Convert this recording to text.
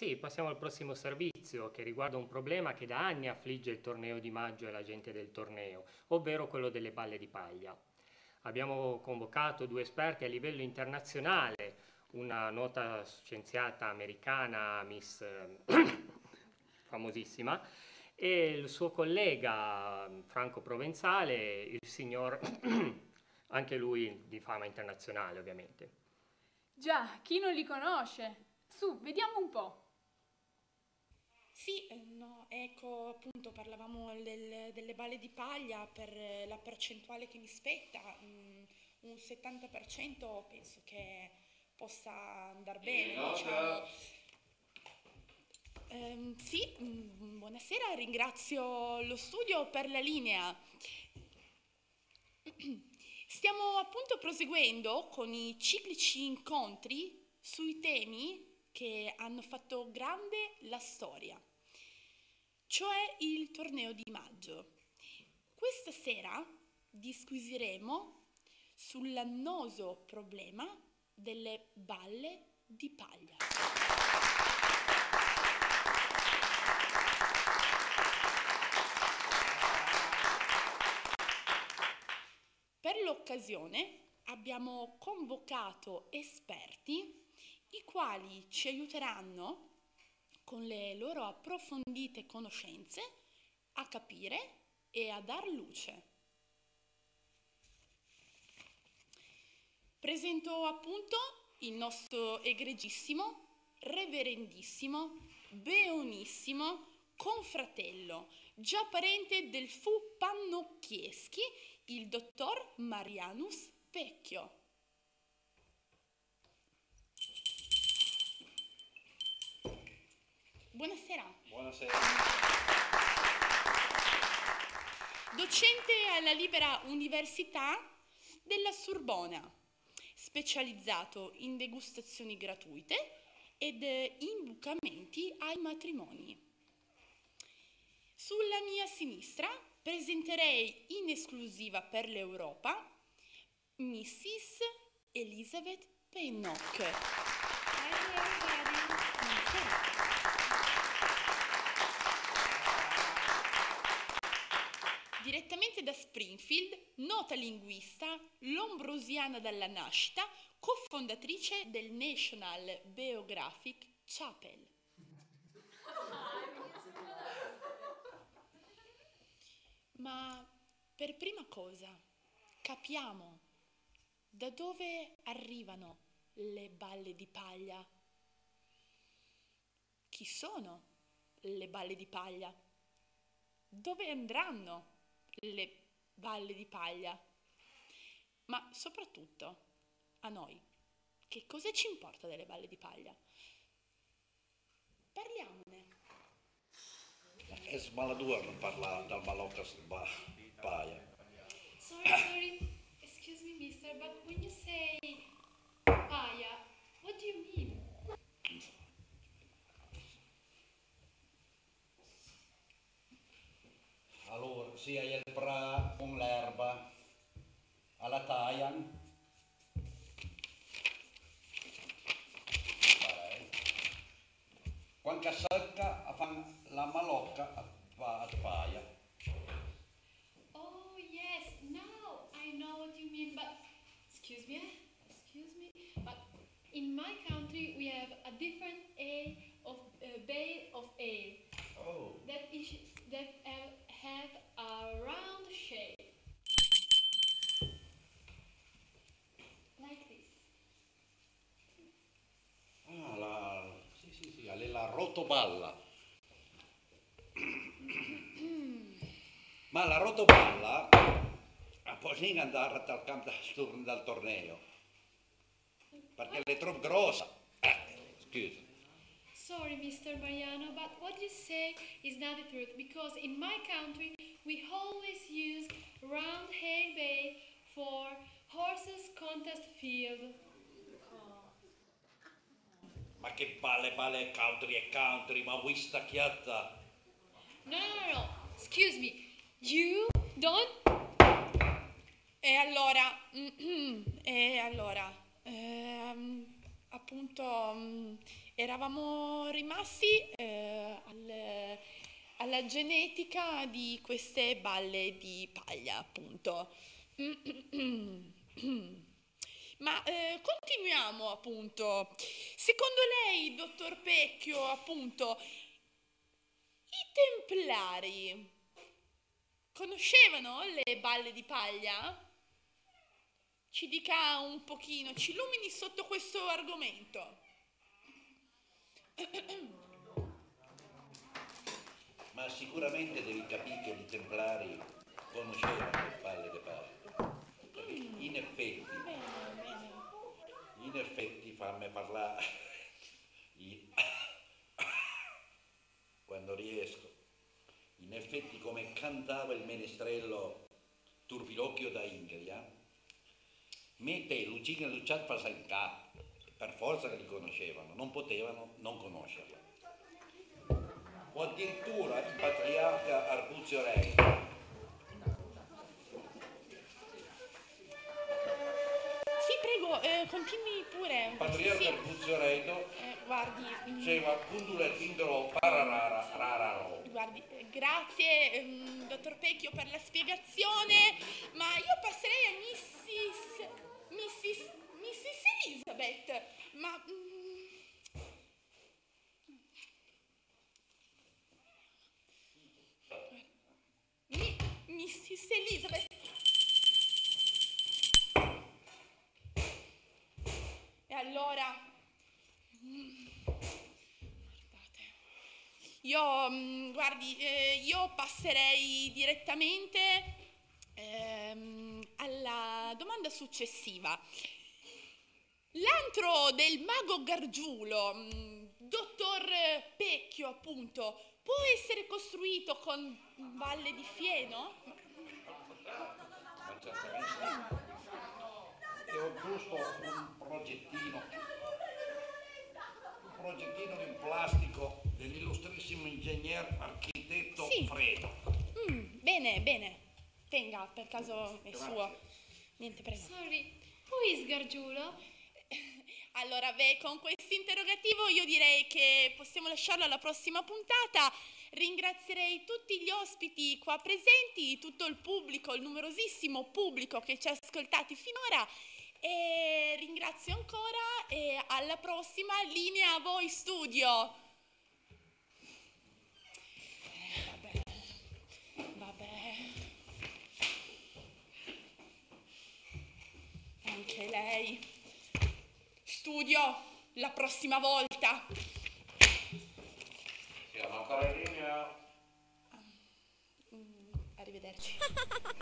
Sì, passiamo al prossimo servizio che riguarda un problema che da anni affligge il torneo di maggio e la gente del torneo, ovvero quello delle balle di paglia. Abbiamo convocato due esperti a livello internazionale, una nota scienziata americana, Miss famosissima, e il suo collega Franco Provenzale, il signor, anche lui di fama internazionale ovviamente. Già, chi non li conosce? Su, vediamo un po'. Sì, no, ecco, appunto, parlavamo delle balle di paglia per la percentuale che mi spetta. Un 70% penso che possa andare bene, diciamo. Sì, buonasera, ringrazio lo studio per la linea. Stiamo appunto proseguendo con i ciclici incontri sui temi che hanno fatto grande la storia, cioè il torneo di maggio. Questa sera disquisiremo sull'annoso problema delle balle di paglia. Per l'occasione abbiamo convocato esperti i quali ci aiuteranno con le loro approfondite conoscenze a capire e a dar luce. Presento appunto il nostro egregissimo, reverendissimo, beonissimo confratello, già parente del fu Pannocchieschi, il dottor Marianus Vecchio. Buonasera. Buonasera. Docente alla Libera Università della Sorbona, specializzato in degustazioni gratuite ed imbucamenti ai matrimoni. Sulla mia sinistra presenterei in esclusiva per l'Europa Mrs. Elizabeth Pennock. Direttamente da Springfield, nota linguista, lombrosiana dalla nascita, cofondatrice del National Beographic Chapel. Ma per prima cosa capiamo da dove arrivano le balle di paglia. Chi sono le balle di paglia? Dove andranno le balle di paglia? Ma soprattutto a noi, che cosa ci importa delle balle di paglia? Parliamone. È smaladuro parlare dal malocca paia. Sorry, excuse me, mister, but when you say paya, what do you mean? Allora, sia il bra con l'erba alla taian. Quando secca a fare la malocca a paia. Oh, yes, now I know what you mean, but excuse me, but in my country we have a different bay of ale. Oh. That have a round shape. Like this. Ah, sì, è la rotoballa. Ma la rotoballa può andare dal campo dal torneo, perché è troppo grossa. Scusa. Sorry, Mr. Mariano, but what you say is not the truth, because in my country we always use round hay bay for horses contest field. Ma che palle country, ma vuoi stacchiata? No, excuse me, you don't... E allora, appunto, eravamo rimasti alla genetica di queste balle di paglia, appunto. Ma continuiamo, appunto. Secondo lei, dottor Pecchio, appunto, i Templari conoscevano le balle di paglia? Ci dica un pochino, ci illumini sotto questo argomento. Ma sicuramente devi capire che i Templari conoscevano le balle di paglia. Perché in effetti, fammi parlare quando riesco, in effetti come cantava il menestrello Turpilocchio da Ingria, me te Lucina e Luciat passa in capo, per forza che li conoscevano, non potevano non conoscerli. O addirittura il patriarca Arbuzio Re. Sì, prego, continui pure. Il patriarca Sì. Arbuzio Reto Guardi, diceva Cundule Tindro Pararara Rararo. guardi, grazie dottor Pecchio per la spiegazione, ma io passerei a Mrs. Elizabeth, ma Mrs. Elizabeth. E allora io passerei direttamente alla domanda successiva. L'antro del mago Gargiulo, dottor Pecchio, appunto, può essere costruito con balle di fieno? Ma certamente è giusto un progettino di plastico dell'illustrissimo ingegner architetto Sì. Fredo. Bene, tenga, per caso è Grazie. suo. Niente, prego. Sorry, who is Gargiulo? Allora, con questo interrogativo io direi che possiamo lasciarlo alla prossima puntata. Ringrazierei tutti gli ospiti qua presenti, tutto il pubblico, il numerosissimo pubblico che ci ha ascoltati finora, e ringrazio ancora e alla prossima. Linea a voi studio. Vabbè. Anche lei. Studio la prossima volta. Siamo ancora in linea. Arrivederci.